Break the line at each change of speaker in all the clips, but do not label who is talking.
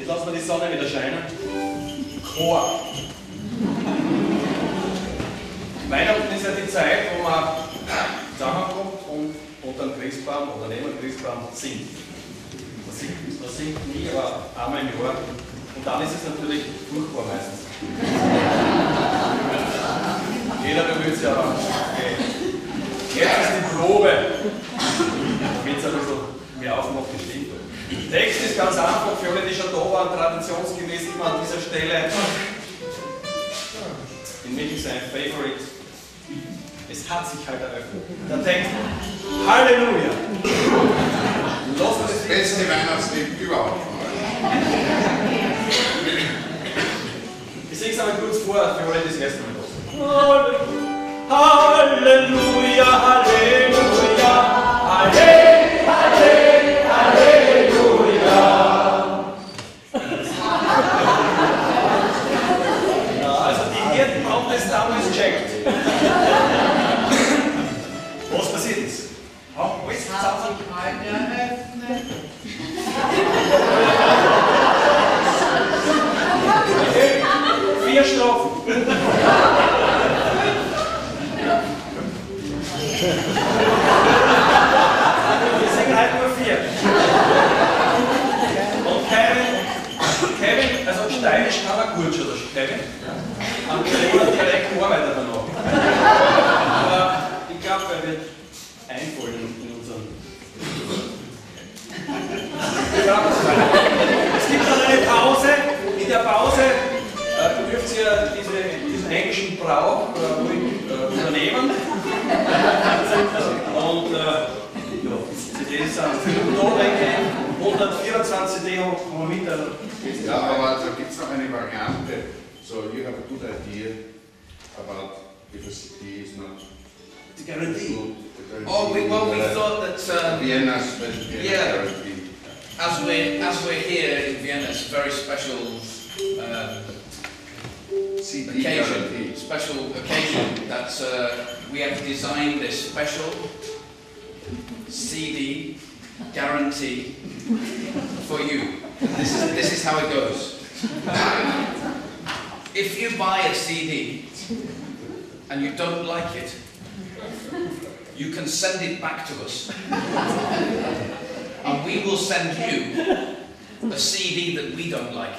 Jetzt lassen wir die Sonne wieder scheinen. Chor. Weihnachten ist ja die Zeit, wo man zusammenkommt und unter dem Christbaum oder neben dem Christbaum singt. Man singt nie, aber einmal im Jahr. Und dann ist es natürlich furchtbar meistens. Jeder bemüht sich aber. Okay. Jetzt ist die Probe. Damit es ein bisschen mehr Aufmacht gestimmt wird. Der Text ist ganz einfach, für alle, die schon da waren, traditionsgemäß immer an dieser Stelle. In mich ist ein Favorite. Es hat sich halt eröffnet. Der Text, Halleluja!
Das beste Weihnachtslied überhaupt.
Ich singe es aber kurz vor, für alle, die das erste Mal los sind. Halleluja, Halleluja, Halleluja, Halleluja. Ja, also die Hirten haben das damals gecheckt. Was passiert ist? Alles zusammen. Okay, 4 Strophen. Wir singen halt nur 4. Und Kevin, also steirisch kann er gut schon, der Kevin. Am direkt arbeitet er noch. Aber ich glaube, er wird einfallen in unseren. Es gibt dann eine Pause. In der Pause dürft ihr diesen englischen Brauch übernehmen. Und ja, die CDs sind 5 Dollar eingegeben, 124 CD haben wir mit.
Ja, aber da gibt es noch eine Variante. So, you have a good idea about if a CD is not
The guarantee.
Oh, we thought that
Vienna's
yeah.
guarantee.
As we're here in Vienna, it's a very special
CD
occasion.
guarantee.
Special occasion that we have designed this special CD guarantee for you. This is how it goes. If you buy a CD and you don't like it, you can send it back to us, and we will send you a CD that we don't like.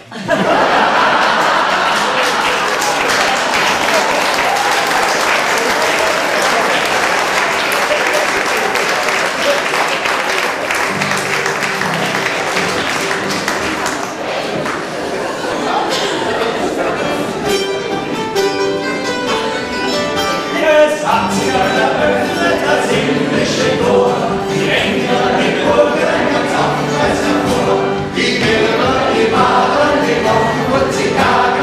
Die Bilder, die waren, die Wochen und die Tage.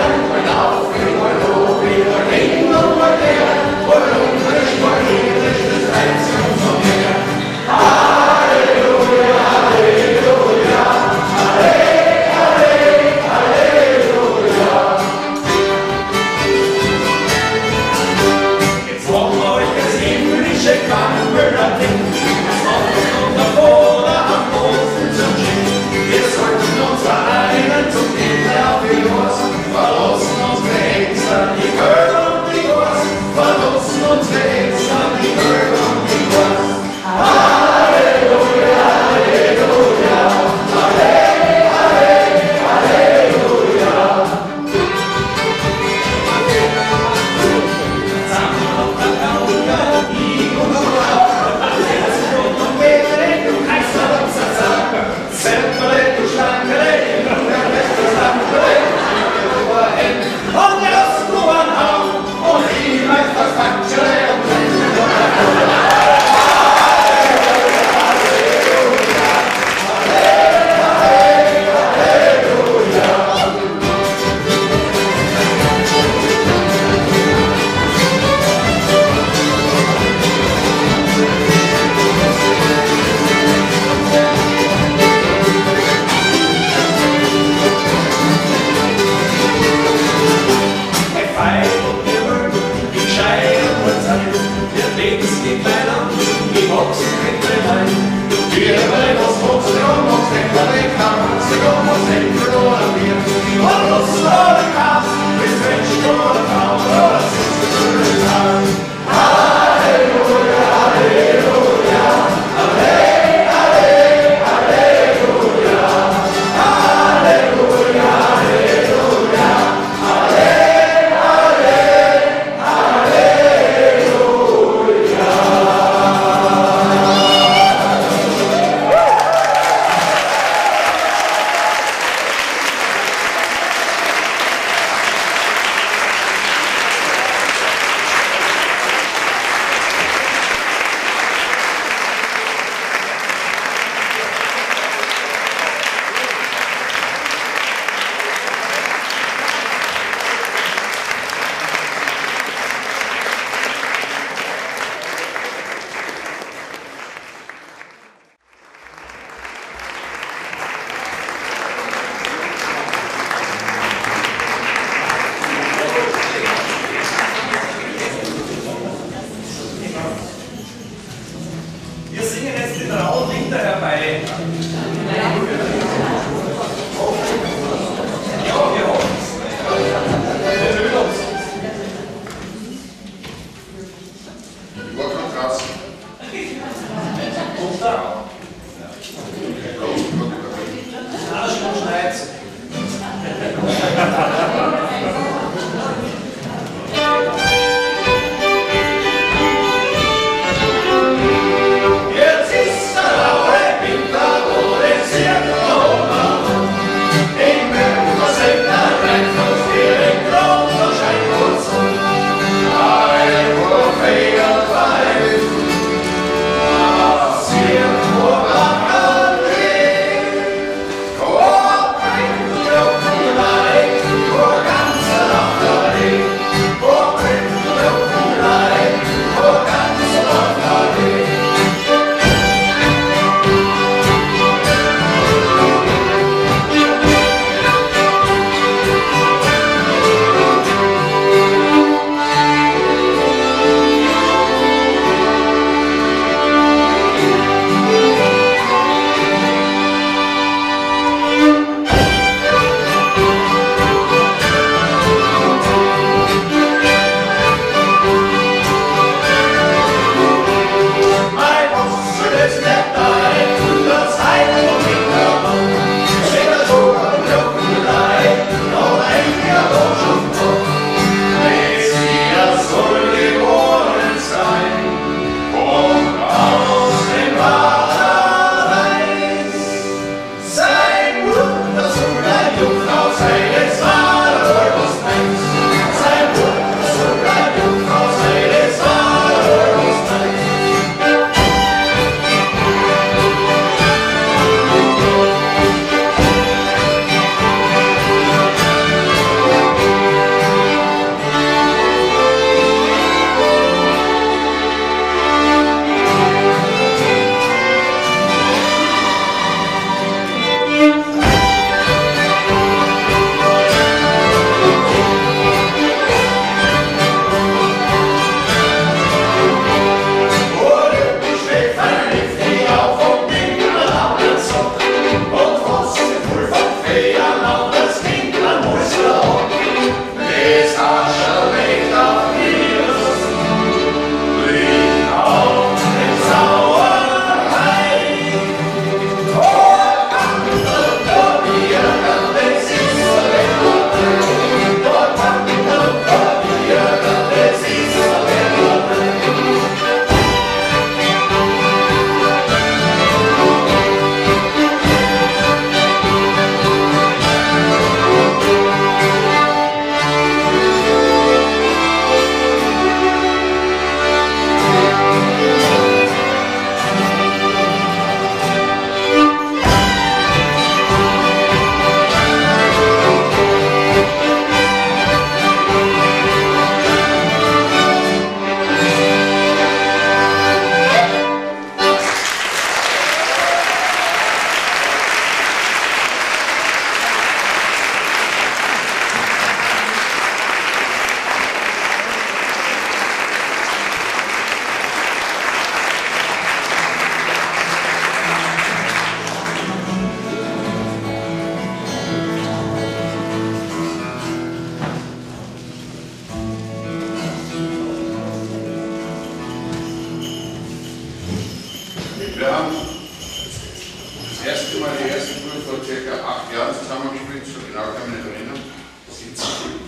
vor ca. 8 Jahren zusammengespielt, so genau kann ich mich nicht erinnern. 70.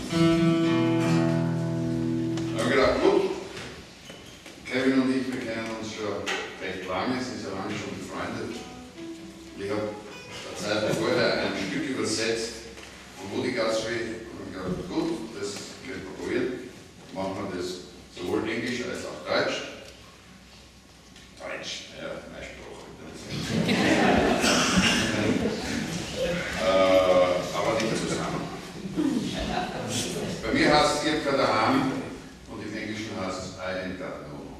Da habe ich gedacht, gut, Kevin und ich, wir kennen uns schon recht lange, sind ja lange schon befreundet. Ich habe eine Zeit vorher ein Stück übersetzt von Woody Guthrie und ich habe gedacht, gut, das wird probiert. Machen wir das sowohl Englisch als auch Deutsch. Deutsch, ja, meine Sprache. Aber nicht zusammen. Bei mir heißt es circa daheim und im Englischen heißt es I ain't got no home.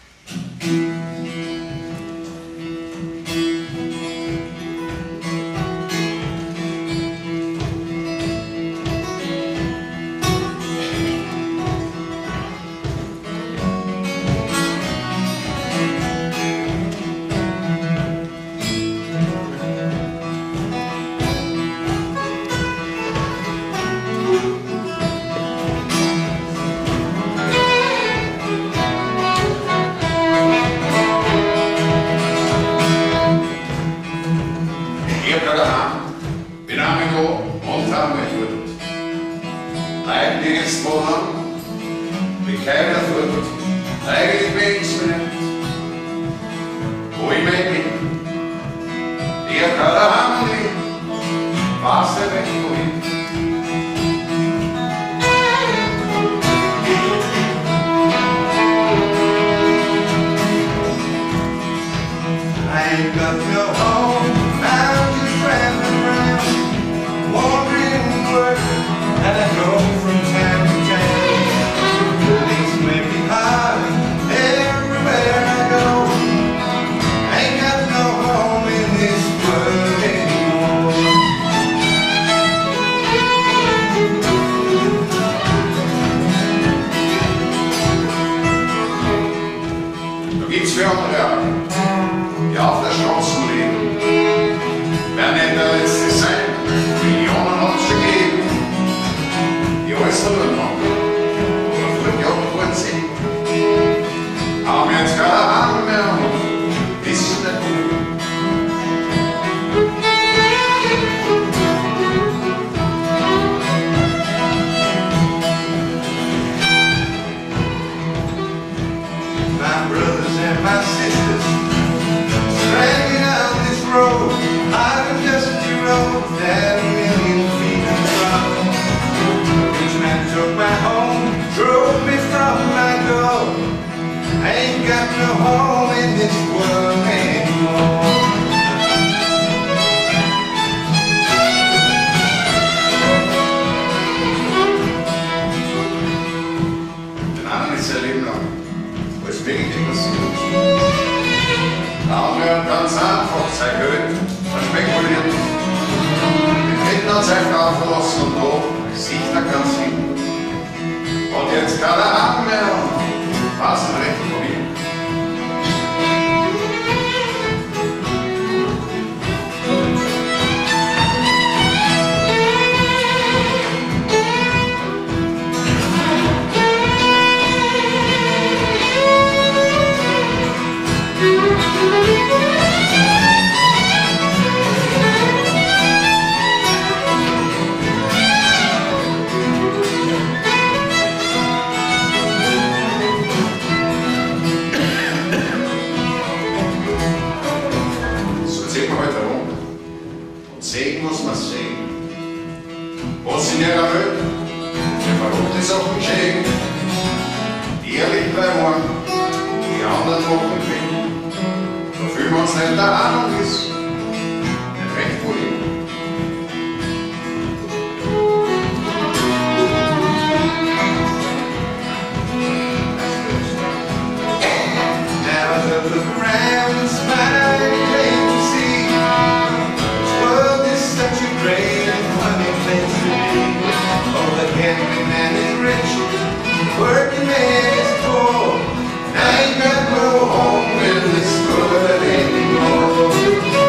Working man is poor. I ain't got no home in this world anymore.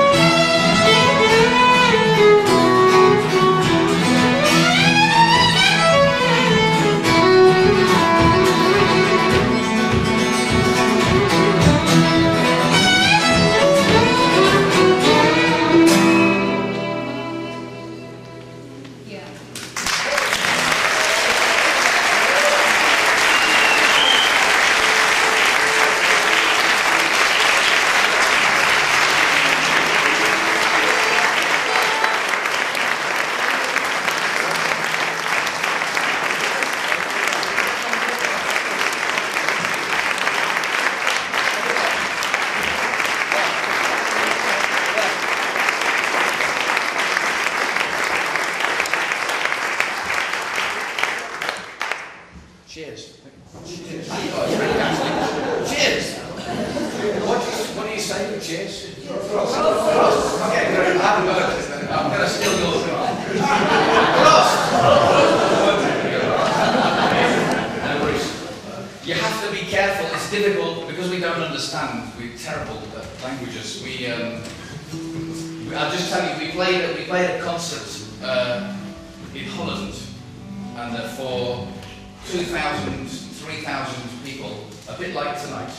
understand. We're terrible at languages. I'll just tell you, we played a concert in Holland, and for 2,000, 3,000 people, a bit like tonight.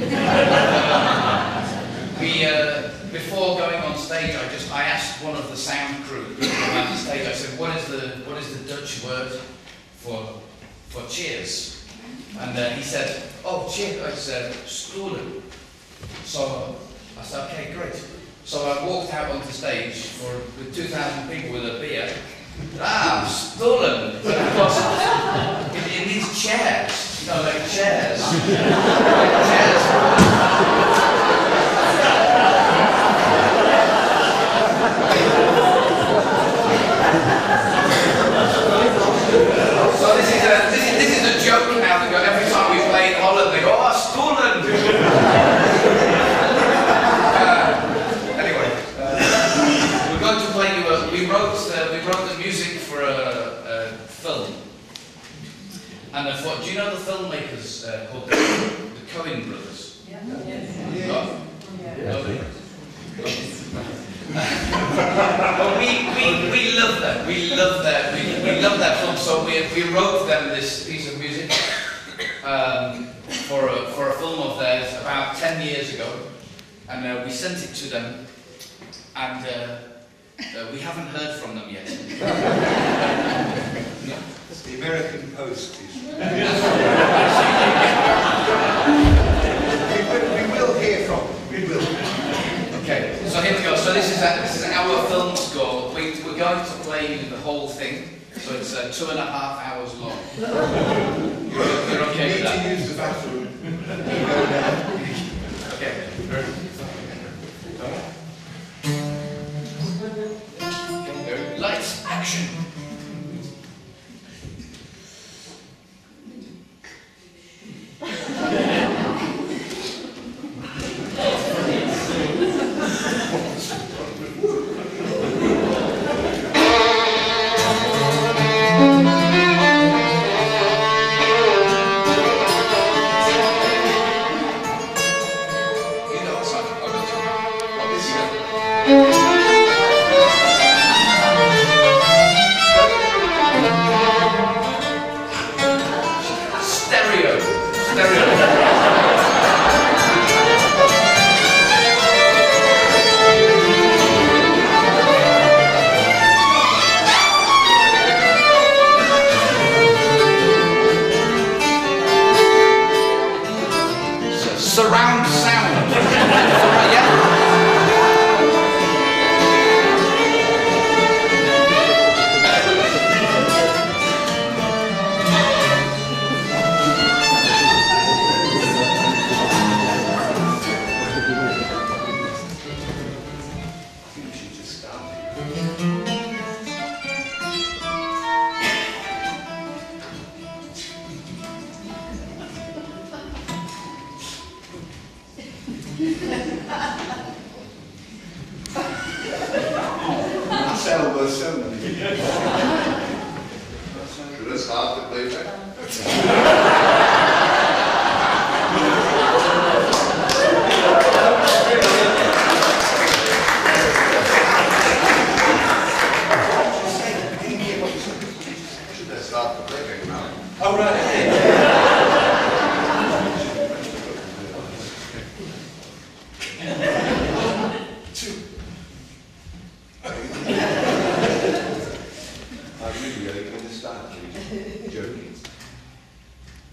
Before going on stage, I asked one of the sound crew at the stage. I said, "What is the Dutch word for cheers?" And he said, "Oh, cheers." I said, "Stoelen." So I said, "Okay, great." So I walked out onto stage with 2,000 people with a beer. Stoelen. But of course, it means chairs. You know, like chairs. Like chairs. So this is a joke now. Every time we play in Holland, they go, "Oh, stoelen." Anyway, we're going to play you. We wrote the music for a film. And do you know the filmmakers called the Coen brothers?
Yeah.
No? Lovely. Well, we love them. We love that film. So we wrote them this piece of music for a film of theirs about 10 years ago, and we sent it to them, and we haven't heard from them yet.
The American Post is. we will hear from them. We will.
Okay, so here we go. So this is our film score. We're going to play you the whole thing. So it's 2.5 hours long. You're okay with that?
You need to use the bathroom.
Okay. Lights, action. Surround sound. Yeah.
Selma, Selma.
Should I start the playback? Should I start the playback now?
Oh, right. I really going to start joking.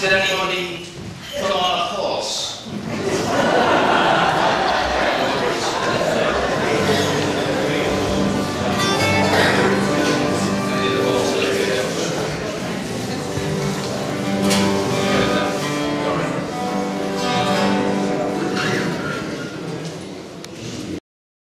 Did anyone